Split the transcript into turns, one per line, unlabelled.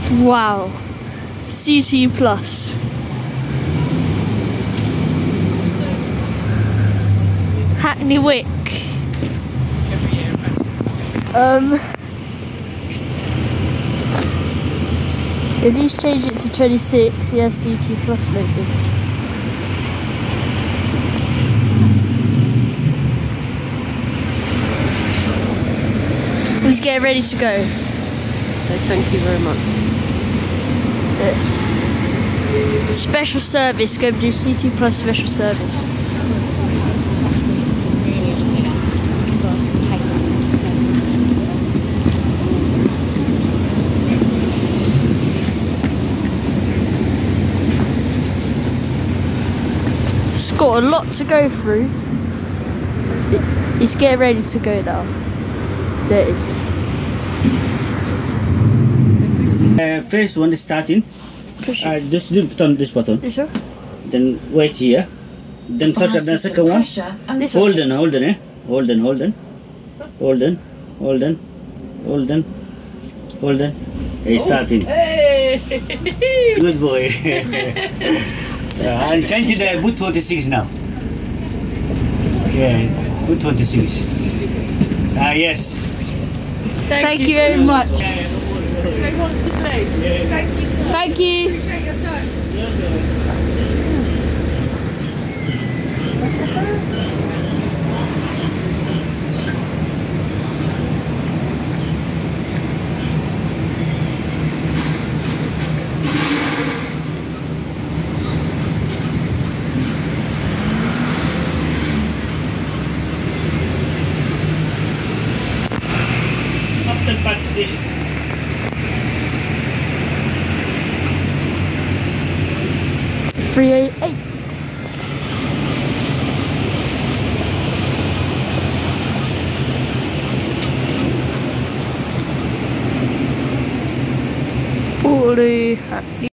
Wow. CT Plus. Hackney Wick. If he's changed it to 26, he has CT Plus logo. He's getting ready to go.
So thank you very much.
Special service, go do CT Plus special service. It's got a lot to go through. It's getting ready to go now. There it is.
First one is starting. Just do put on this button.
This one?
Then wait here. Then touch the second one.
This
Hold
one?
on, hold on, eh? Hold on, hold on. Hold on, hold on, hold on, hold on. Hey, starting.
Hey!
Good boy. And change the boot 26 now. Yeah, boot 26. Yes.
Thank you very much.
Who wants to play? Thank you.
Thank you.
Appreciate your time.
Up the back station.
Three, eight, eight. Waterloo.